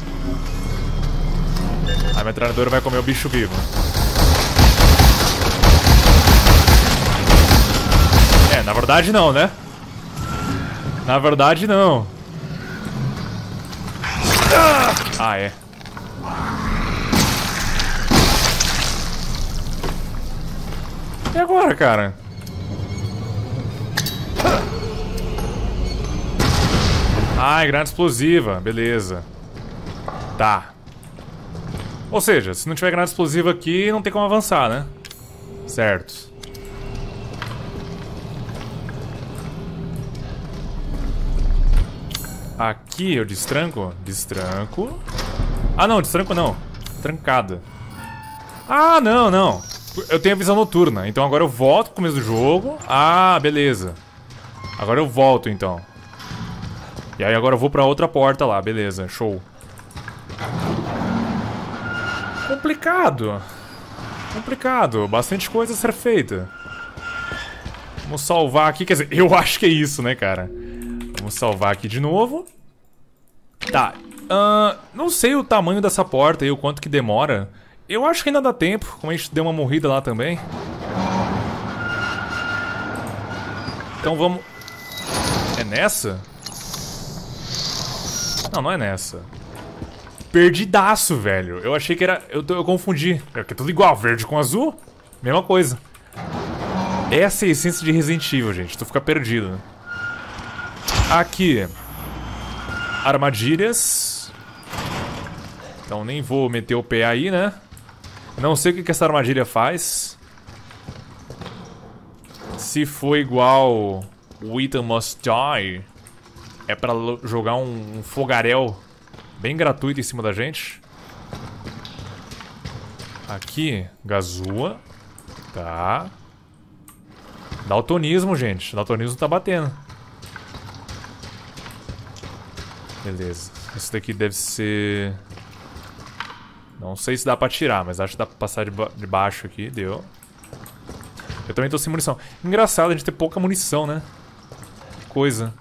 A metralhadora vai comer o bicho vivo. É, na verdade não, né? Na verdade não. Ah, é. E agora, cara? Ai, granada explosiva. Beleza. Tá. Ou seja, se não tiver granada explosiva aqui, não tem como avançar, né? Certo. Aqui eu destranco? Destranco. Ah, não, destranco não. Trancada. Ah, não, não. Eu tenho a visão noturna. Então agora eu volto pro começo do jogo. Ah, beleza. Agora eu volto, então. E aí agora eu vou pra outra porta lá. Beleza, show. Complicado. Complicado. Bastante coisa a ser feita. Vamos salvar aqui. Quer dizer, eu acho que é isso, né, cara? Vamos salvar aqui de novo. Tá. Uh, não sei o tamanho dessa porta e o quanto que demora. Eu acho que ainda dá tempo. Como a gente deu uma morrida lá também. Então vamos... É nessa? Não, não é nessa. Perdidaço, velho. Eu achei que era... Eu, eu confundi. É que é tudo igual. Verde com azul. Mesma coisa. Essa é a essência de Resident Evil, gente. Tu fica perdido. Aqui. Armadilhas. Então nem vou meter o pé aí, né? Não sei o que, que essa armadilha faz. Se for igual o Ethan Must Die, é pra jogar um, um fogaréu bem gratuito em cima da gente. Aqui, Gazua. Tá. Daltonismo, gente. Daltonismo tá batendo. Beleza. Esse daqui deve ser... Não sei se dá pra tirar, mas acho que dá pra passar de, ba de baixo aqui. Deu. Eu também tô sem munição. Engraçado a gente ter pouca munição, né? Que coisa.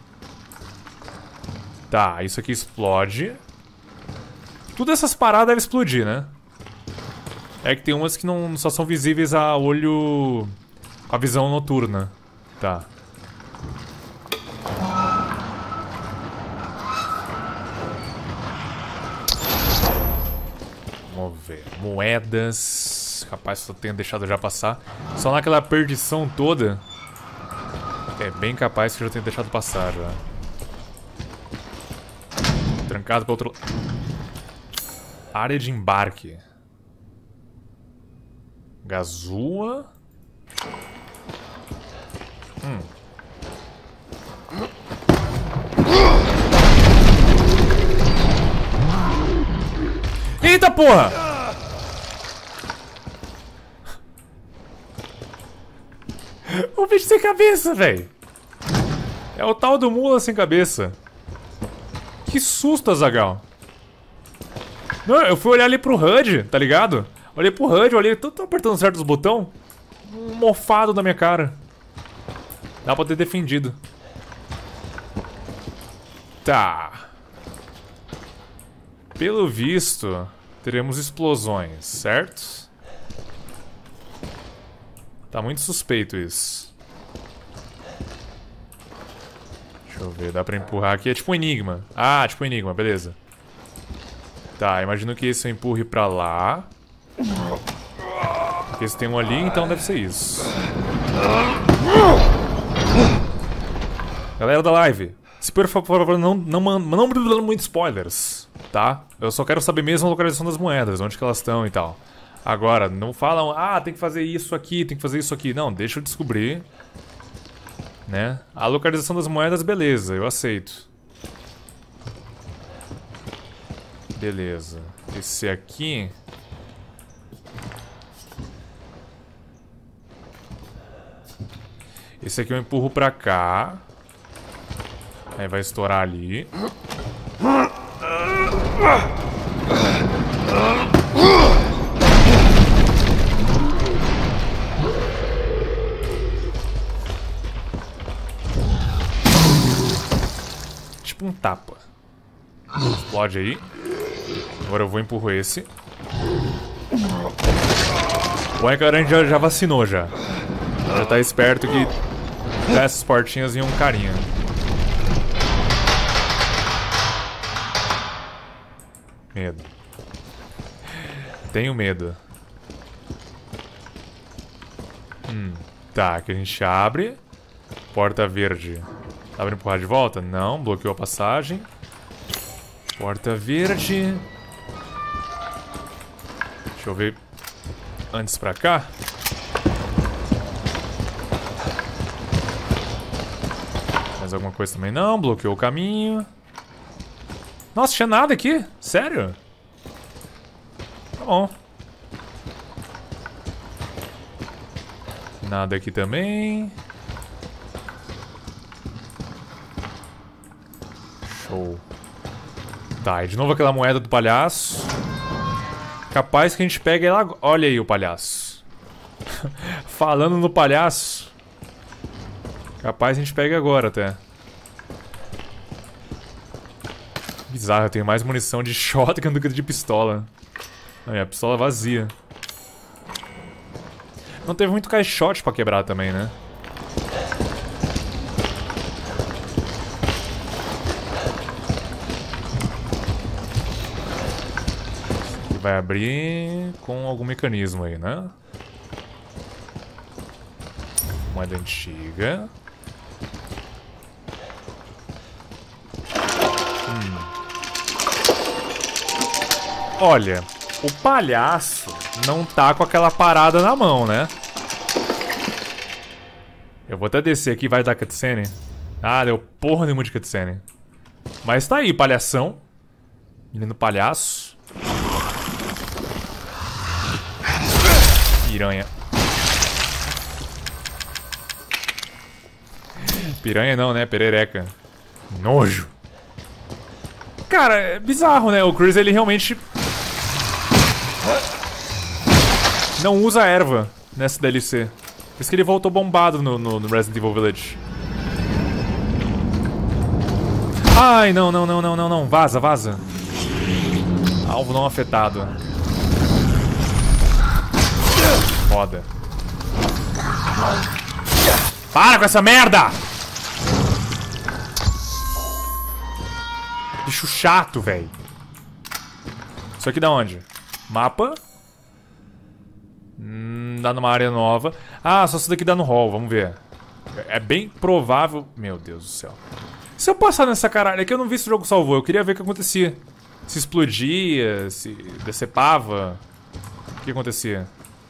Tá, isso aqui explode. Tudo essas paradas devem explodir, né? É que tem umas que não só são visíveis a olho... Com a visão noturna. Tá. Vamos ver. Moedas. Capaz que eu tenha deixado já passar. Só naquela perdição toda. É bem capaz que eu já tenha deixado passar já. Trancado para outro... Área de embarque. Gazua. Hum. Eita porra! O bicho sem cabeça, velho. É o tal do mula sem cabeça. Que susto, Azaghal. Não, eu fui olhar ali pro H U D, tá ligado? Olhei pro H U D, olhei, tô, tô apertando certos botões. Um mofado na minha cara. Dá pra ter defendido. Tá. Pelo visto, teremos explosões, certo? Tá muito suspeito isso. Deixa eu ver, dá pra empurrar aqui. É tipo um enigma. Ah, tipo um enigma, beleza. Tá, imagino que esse eu empurre pra lá. Porque se tem um ali, então deve ser isso. Galera da live, se por favor não, não, não, não me dando muitos spoilers, tá? Eu só quero saber mesmo a localização das moedas, onde que elas estão e tal. Agora, não falam, ah, tem que fazer isso aqui, tem que fazer isso aqui. Não, deixa eu descobrir. Né? A localização das moedas, beleza, eu aceito. Beleza. Esse aqui... Esse aqui eu empurro pra cá. Aí vai estourar ali. Tipo um tapa. Explode aí. Agora eu vou empurro esse. O Encaran já, já vacinou já. Já tá esperto que Essas portinhas e um carinha. Medo. Tenho medo. Hum, tá, aqui a gente abre. Porta verde. Dá pra empurrar de volta? Não, bloqueou a passagem. Porta verde. Deixa eu ver antes pra cá. Mais alguma coisa também? Não, bloqueou o caminho. Nossa, tinha nada aqui? Sério? Tá bom. Nada aqui também. Show. Tá, e de novo aquela moeda do palhaço. Capaz que a gente pegue ela... Olha aí o palhaço. Falando no palhaço. Capaz a gente pega agora até. Bizarro, eu tenho mais munição de shotgun do que de pistola. Aí, a pistola vazia. Não teve muito caixote pra quebrar também, né? Vai abrir com algum mecanismo aí, né? Moeda antiga. Hum. Olha, o palhaço não tá com aquela parada na mão, né? Eu vou até descer aqui, vai dar cutscene. Ah, deu porra nenhuma de cutscene. Mas tá aí, palhação. Menino palhaço. Piranha. Piranha não, né? Perereca. Nojo. Cara, é bizarro, né? O Chris, ele realmente... não usa erva nessa D L C. Por isso que ele voltou bombado no, no, no Resident Evil Village. Ai, não, não, não, não, não, não. Vaza, vaza. Alvo não afetado. Foda. Para com essa merda! Bicho chato, velho. Isso aqui dá onde? Mapa. Hum, dá numa área nova. Ah, só isso daqui dá no hall, vamos ver. É bem provável... Meu Deus do céu. Se eu passar nessa caralho... É que eu não vi se o jogo salvou. Eu queria ver o que acontecia. Se explodia, se decepava. O que acontecia?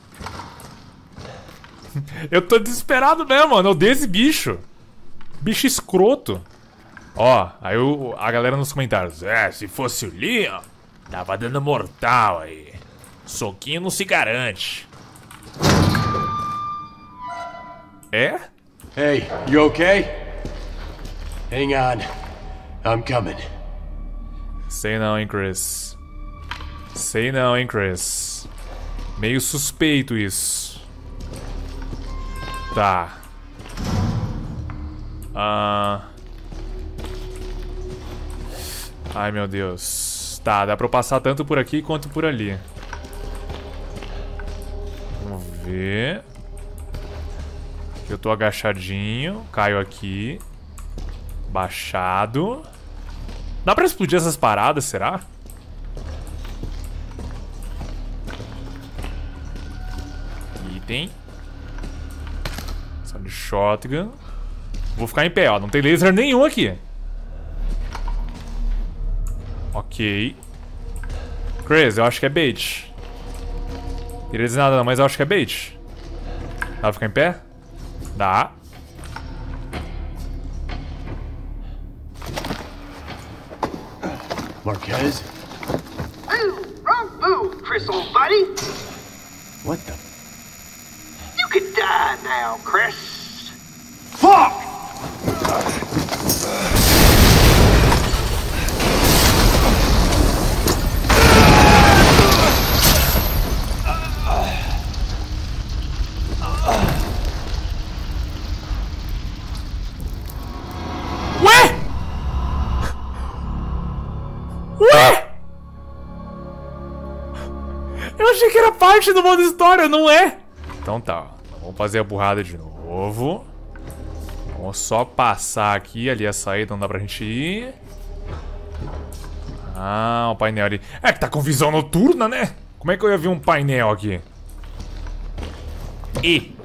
Eu tô desesperado mesmo, mano. Eu odeio esse bicho. Bicho escroto. Ó, aí o, a galera nos comentários. É, se fosse o Leon, tava dando mortal aí. Soquinho não se garante. É? Hey, you okay? Hang on. I'm coming. Sei não, hein, Chris. Sei não, hein, Chris. Meio suspeito isso. Tá. Ah... Ai, meu Deus. Tá, dá pra eu passar tanto por aqui quanto por ali. Vamos ver. Eu tô agachadinho. Caio aqui. Baixado. Dá pra explodir essas paradas, será? Item. Só de shotgun. Vou ficar em pé, ó. Não tem laser nenhum aqui. Ok. Chris, eu acho que é bait. Não queria dizer nada não, mas eu acho que é bait. Dá pra ficar em pé? Dá. Marquez? Boo! Wrong boo, Chris, old buddy! What the? You can die now, Chris. Fuck! Eu achei que era parte do modo história, não é? Então tá, vamos fazer a burrada de novo. Vamos só passar aqui, ali a saída, não dá pra gente ir. Ah, o painel ali. É que tá com visão noturna, né? Como é que eu ia ver um painel aqui? E...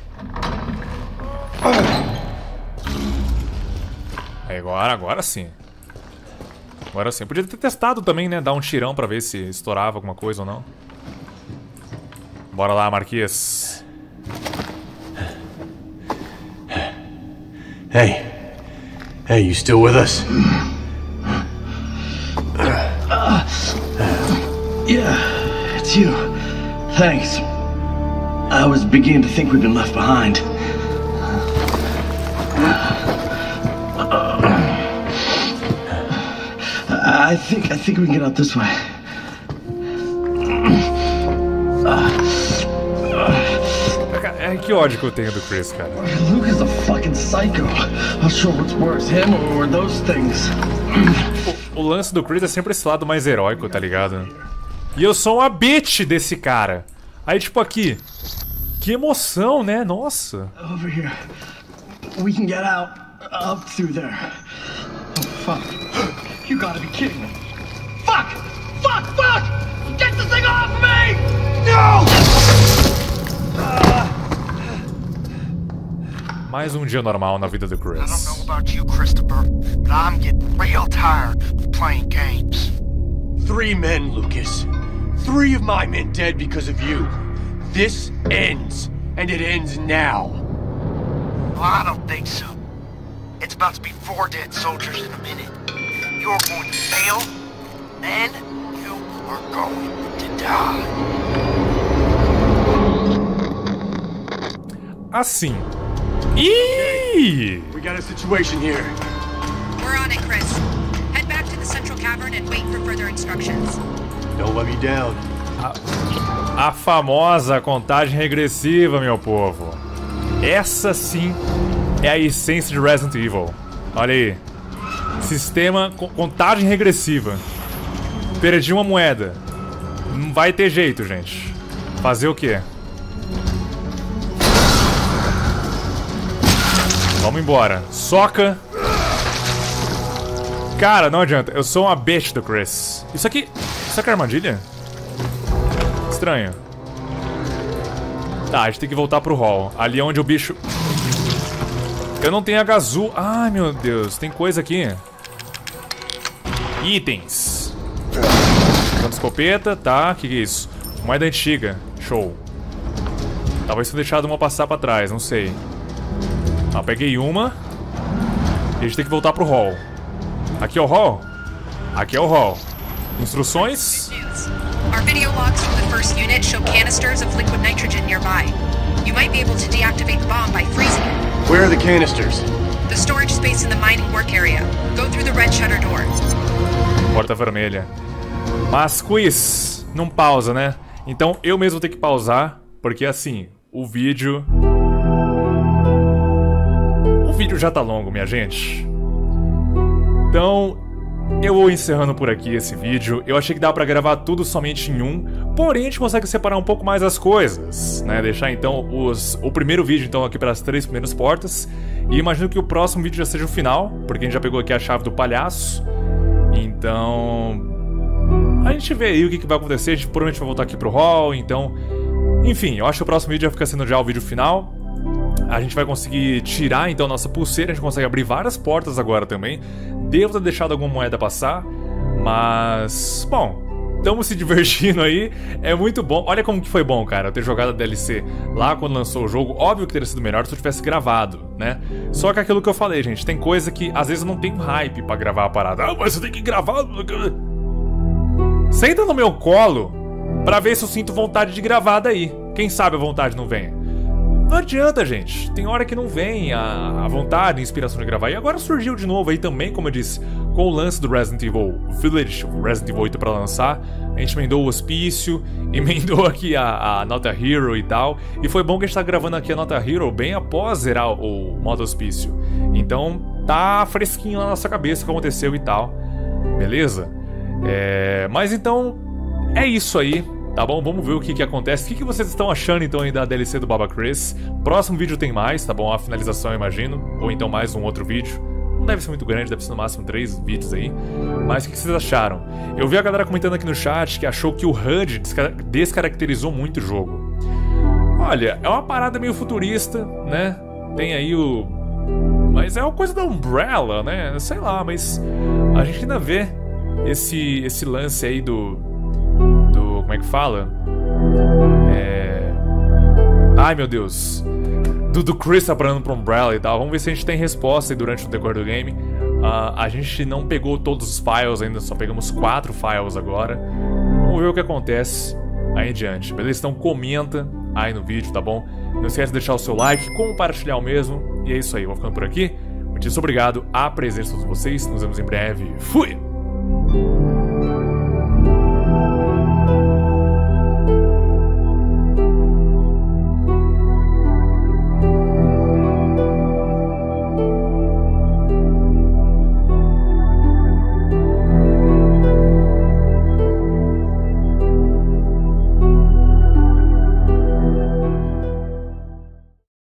Agora, agora sim. Agora sim. Podia ter testado também, né? Dar um tirão pra ver se estourava alguma coisa ou não. Bora lá, Marquês. Hey. Hey, you still with us? Yeah, it's you. Thanks. I was beginning to think we'd been left behind. I think I think we can get out this way. É que ódio que eu tenho do Chris, cara. Luke is a fucking psycho. Not sure what's worse, him or those things. O, o lance do Chris é sempre esse lado mais heróico, tá ligado? E eu sou uma bitch desse cara. Aí, tipo, aqui. Que emoção, né? Nossa. Over here. We can get out. Up through there. Oh, fuck. You gotta be kidding me. Fuck! Fuck! Fuck! Get this thing off me! No! Mais um dia normal na vida do Chris. I don't know about you, Christopher, but I'm getting real tired of playing games. Three men, Lucas. Three of my men dead because of you. This ends, and it ends now. Well, I don't think so. It's about to be four dead soldiers in a minute. You're going to fail, and you are going to die. Assim. Ih! We got a situation here. We're on it, Chris. Head back to the central cavern and wait for further instructions. Don't let me down. A, a famosa contagem regressiva, meu povo. Essa sim é a essência de Resident Evil. Olha aí. Sistema co contagem regressiva. Perdi uma moeda. Não vai ter jeito, gente. Fazer o quê? Vamos embora. Soca. Cara, não adianta. Eu sou uma bitch do Chris. Isso aqui... Isso aqui é armadilha? Estranho. Tá, a gente tem que voltar pro hall. Ali é onde o bicho... Eu não tenho H azul. Ai, meu Deus. Tem coisa aqui. Itens. Usando escopeta. Tá, o que, que é isso? Moeda antiga. Show. Talvez tenha deixado uma passar pra trás. Não sei. Ah, peguei uma. E a gente tem que voltar pro hall. Aqui é o hall? Aqui é o hall. Instruções. Our video logs from the first unit show canisters of liquid nitrogen nearby. You might be able to deactivate the bomb by freezing it. Where are the canisters? The storage space in the mining work area. Go through the red shutter door. Porta vermelha. Mas quiz não pausa, né? Então eu mesmo vou ter que pausar, porque assim, o vídeo... O vídeo já tá longo, minha gente. Então, eu vou encerrando por aqui esse vídeo. Eu achei que dava pra gravar tudo somente em um, porém a gente consegue separar um pouco mais as coisas, né? Deixar então os, o primeiro vídeo então aqui para as três primeiras portas. E imagino que o próximo vídeo já seja o final, porque a gente já pegou aqui a chave do palhaço. Então... a gente vê aí o que, que vai acontecer. A gente provavelmente vai voltar aqui pro hall, então... Enfim, eu acho que o próximo vídeo já fica sendo já o vídeo final. A gente vai conseguir tirar então nossa pulseira, a gente consegue abrir várias portas agora também. Devo ter deixado alguma moeda passar, mas... bom, estamos se divertindo aí, é muito bom. Olha como que foi bom, cara, eu ter jogado a D L C lá quando lançou o jogo. Óbvio que teria sido melhor se eu tivesse gravado, né? Só que aquilo que eu falei, gente, tem coisa que às vezes eu não tenho hype pra gravar a parada. Ah, mas você tem que gravar... Senta no meu colo pra ver se eu sinto vontade de gravar daí. Quem sabe a vontade não vem. Não adianta, gente. Tem hora que não vem a, a vontade, a inspiração de gravar. E agora surgiu de novo aí também, como eu disse, com o lance do Resident Evil Village, o Resident Evil oito pra lançar. A gente emendou o hospício, emendou aqui a, a Nota Hero e tal. E foi bom que a gente tá gravando aqui a Nota Hero bem após zerar o, o modo hospício. Então tá fresquinho na nossa cabeça o que aconteceu e tal. Beleza? É, mas então é isso aí. Tá bom? Vamos ver o que que acontece. O que que vocês estão achando então aí da D L C do Baba Chris? Próximo vídeo tem mais, tá bom? A finalização, eu imagino. Ou então mais um outro vídeo. Não deve ser muito grande, deve ser no máximo três vídeos aí. Mas o que vocês acharam? Eu vi a galera comentando aqui no chat que achou que o H U D descaracterizou muito o jogo. Olha, é uma parada meio futurista, né? Tem aí o... Mas é uma coisa da Umbrella, né? Sei lá, mas... A gente ainda vê esse, esse lance aí do... Do... Como é que fala? É... Ai, meu Deus... Do, do Chris trabalhando pra Umbrella e tal. Vamos ver se a gente tem resposta aí durante o decorrer do game. Uh, a gente não pegou todos os files ainda, só pegamos quatro files agora. Vamos ver o que acontece aí em diante. Beleza? Então comenta aí no vídeo, tá bom? Não esquece de deixar o seu like, compartilhar o mesmo. E é isso aí, eu vou ficando por aqui. Muito obrigado a presença de todos vocês. Nos vemos em breve. Fui!